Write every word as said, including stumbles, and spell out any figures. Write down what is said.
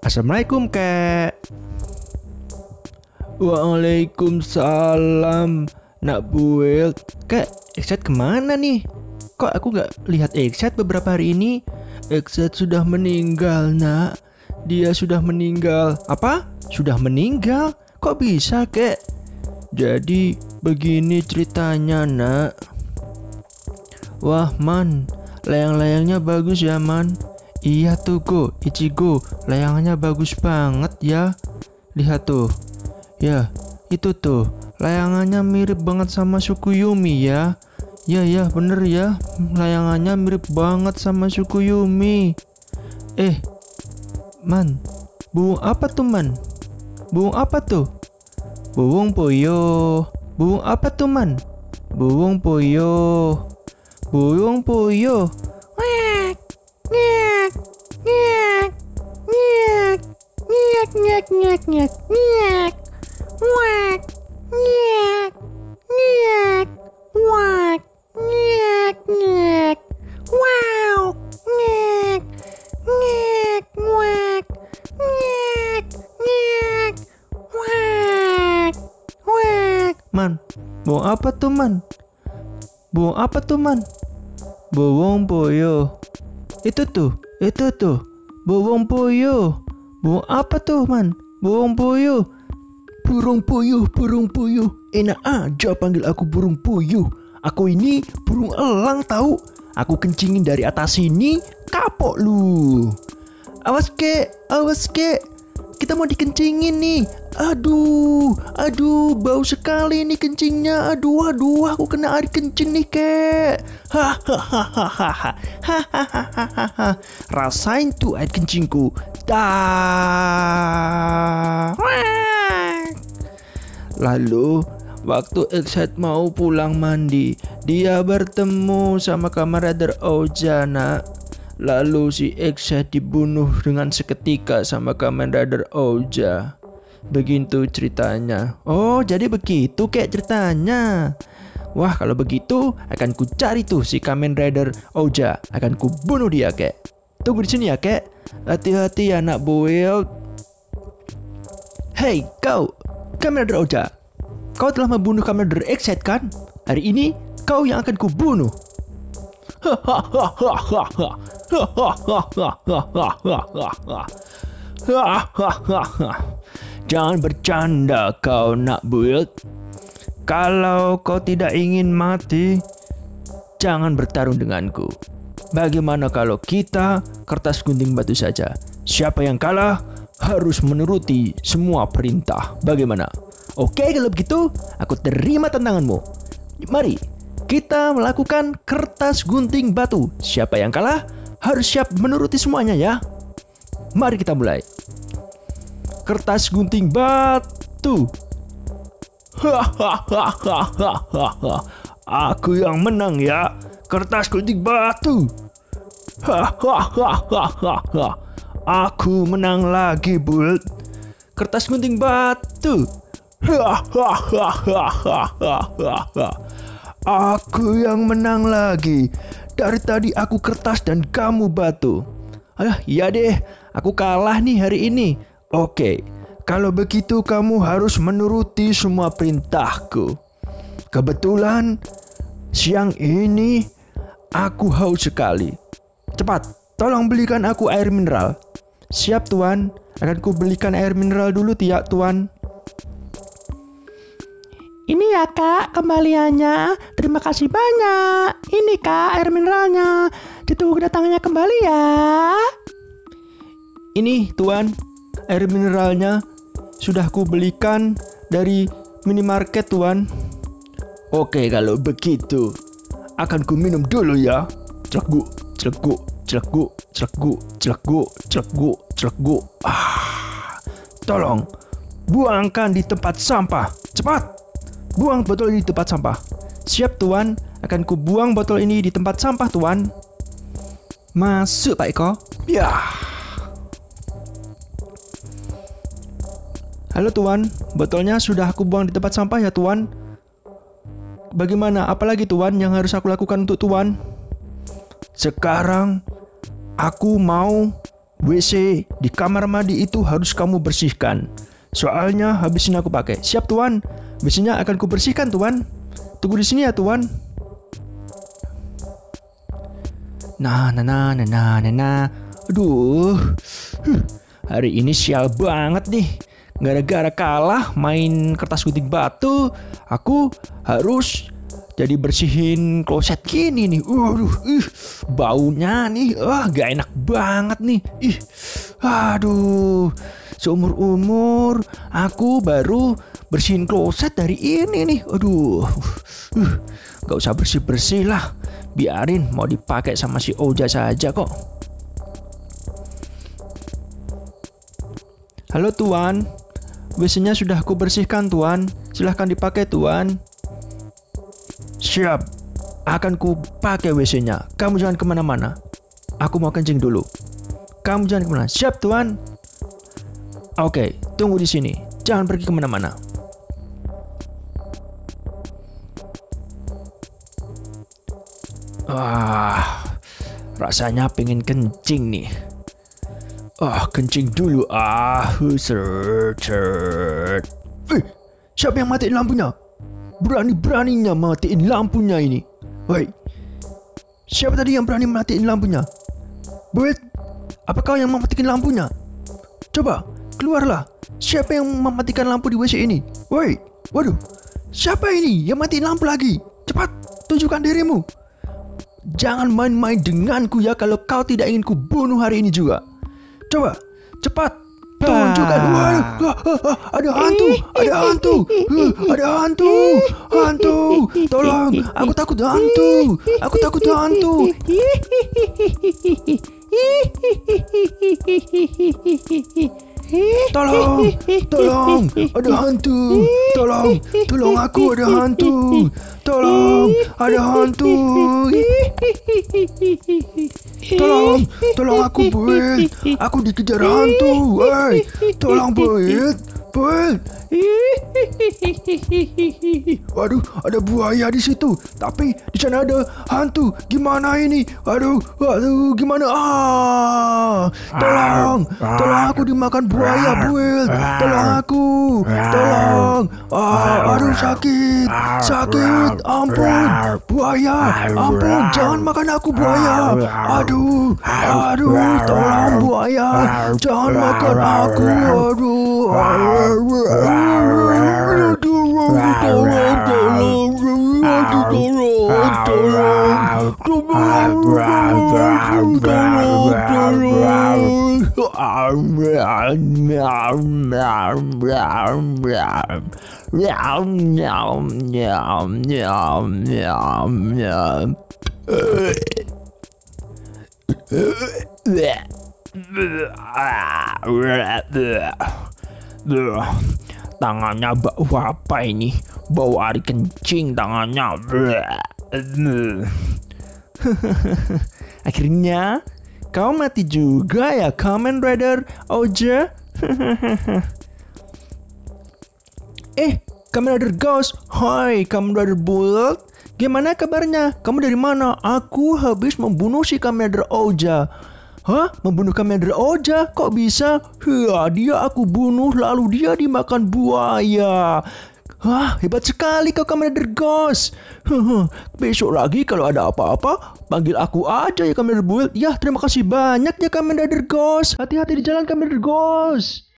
Assalamualaikum, Kek. Waalaikumsalam, Nak Build. Kek, Ekset kemana nih? Kok aku gak lihat Ekset beberapa hari ini? Ekset sudah meninggal, Nak. Dia sudah meninggal. Apa? Sudah meninggal? Kok bisa, Kek? Jadi begini ceritanya, Nak. Wah, Man, layang-layangnya bagus ya, Man. Iya tuh, Go, Ichigo, layangannya bagus banget ya. Lihat tuh. Ya, itu tuh, layangannya mirip banget sama suku Yumi ya. Ya, ya, bener ya. Layangannya mirip banget sama suku Yumi. Eh, Man, burung apa tuh, Man? Burung apa tuh? Burung puyuh. Burung apa tuh, Man? Burung puyuh. Burung puyuh. Ngek, ngek, ngek, ngek, ngek, ngek, ngek, ngek, ngek. Ngek, ngek, ngek, ngek, ngek, ngek. Wow, ngek, ngek, ngek, ngek, ngek, ngek, ngek. Man, burung apa tuh, Man? Burung apa tuh, Man? Burung puyuh. Itu tuh, itu tuh, burung puyuh. Burung apa tuh, Man? Burung puyuh. Burung puyuh, burung puyuh. Enak aja panggil aku burung puyuh. Aku ini burung elang tahu. Aku kencingin dari atas sini, kapok lu. Awas, Kek, awas, Kek. Kita mau dikencingin nih. Aduh, aduh, bau sekali nih kencingnya. Aduh, aduh, aku kena air kencing nih, Kek. Hahaha, hahaha. Rasain tuh air kencingku. Dah. Lalu, waktu Ekset mau pulang mandi, dia bertemu sama kamerader Oja, Nak. Lalu si Ekset dibunuh dengan seketika sama kamerader Oja. Begitu ceritanya. Oh, jadi begitu Kek ceritanya. Wah, kalau begitu akan ku cari tuh si Kamen Rider Oja. Akan ku bunuh dia, Kek. Tunggu di sini ya, Kek. Hati-hati ya, Nak Build. Hey, kau, Kamen Rider Oja. Kau telah membunuh Kamen Rider Ekset kan? Hari ini kau yang akan ku bunuh. Jangan bercanda kau, Nak Build. Kalau kau tidak ingin mati, jangan bertarung denganku. Bagaimana kalau kita kertas gunting batu saja? Siapa yang kalah harus menuruti semua perintah. Bagaimana? Oke, kalau begitu aku terima tantanganmu. Mari kita melakukan kertas gunting batu. Siapa yang kalah harus siap menuruti semuanya ya. Mari kita mulai. Kertas gunting batu. Hahaha. Aku yang menang ya. Kertas gunting batu. Hahaha. Aku menang lagi, Build. Kertas gunting batu. Hahaha. Aku yang menang lagi. Dari tadi aku kertas dan kamu batu. Ah, iya deh, aku kalah nih hari ini. Oke, kalau begitu kamu harus menuruti semua perintahku. Kebetulan siang ini aku haus sekali. Cepat, tolong belikan aku air mineral. Siap, Tuan. Akan ku belikan air mineral dulu tiap, Tuan. Ini ya, Kak, kembaliannya. Terima kasih banyak. Ini, Kak, air mineralnya. Ditunggu kedatangannya kembali ya. Ini, Tuan, air mineralnya. Sudah ku belikan dari minimarket, Tuan. Oke, kalau begitu akan ku minum dulu ya. Celegu, celegu, celegu, celegu, celegu, celegu, celegu. Ah, tolong buangkan di tempat sampah. Cepat. Buang botol ini di tempat sampah. Siap, Tuan. Akan ku buang botol ini di tempat sampah, Tuan. Masuk, Pak Eko. Ya. Halo, Tuan. Botolnya sudah aku buang di tempat sampah ya, Tuan. Bagaimana? Apalagi, Tuan, yang harus aku lakukan untuk Tuan? Sekarang aku mau W C di kamar mandi itu harus kamu bersihkan. Soalnya habis ini aku pakai. Siap tuan. W C-nya akan ku bersihkan tuan. Tunggu di sini ya tuan. Nah, nah, nah, nah, nah, nah, nah. Aduh, huh, hari ini sial banget nih. Gara-gara kalah main kertas gunting batu, aku harus jadi bersihin kloset gini nih. Waduh, ih, baunya nih, wah gak enak banget nih. Ih, aduh, seumur umur aku baru bersihin kloset dari ini nih. Aduh, uh, gak usah bersih bersih lah, biarin mau dipakai sama si Oja saja kok. Halo tuan, W C-nya sudah aku bersihkan tuan, silahkan dipakai tuan. Siap, akan ku pakai W C-nya. Kamu jangan kemana-mana. Aku mau kencing dulu. Kamu jangan kemana. Siap tuan. Oke, tunggu di sini. Jangan pergi kemana-mana. Ah, rasanya pengen kencing nih. Ah, kencing dulu. Ah, seret, seret. Eh, siapa yang matiin lampunya? Berani-beraninya matiin lampunya ini. Woi, siapa tadi yang berani matiin lampunya? Build, apa kau yang mematikan lampunya? Coba, keluarlah. Siapa yang mematikan lampu di W C ini? Woi, waduh, siapa ini yang matiin lampu lagi? Cepat, tunjukkan dirimu. Jangan main-main denganku ya kalau kau tidak ingin ku bunuh hari ini juga. Coba, cepat, tunjukkan. Waduh, ada hantu, ada hantu, ada hantu, hantu. Tolong, aku takut hantu, aku takut hantu. Tolong, tolong, ada hantu. Tolong, tolong aku, ada hantu. Tolong, ada hantu. Tolong, tolong aku, Build. Aku dikejar hantu. Woi, tolong Build, Build. Waduh, ada buaya di situ. Tapi di sana ada hantu. Gimana ini? Waduh, waduh, gimana? Ah, tolong, tolong aku dimakan buaya, Build. Tolong aku, tolong. Ah, aduh sakit, sakit. Ampun, buaya. Ampun, jangan makan aku buaya. Aduh, aduh, tolong buaya. Jangan makan aku. Aduh, aduh, tolong, tolong, tolong, tangannya bau apa ini? Bau air kencing tangannya. Akhirnya kau mati juga ya, Kamen Rider Oja. Eh, Kamen Rider Ghost. Hai, Kamen Rider Build. Gimana kabarnya? Kamu dari mana? Aku habis membunuh si Kamen Rider Oja. Hah? Membunuh Kamen Rider Oja? Kok bisa? Ya, dia aku bunuh lalu dia dimakan buaya. Hah, hebat sekali kau Kamen Rider Ghost. Besok lagi kalau ada apa-apa, panggil aku aja ya Kamen Rider Build. Ya, terima kasih banyak ya Kamen Rider Ghost. Hati-hati di jalan Kamen Rider Ghost.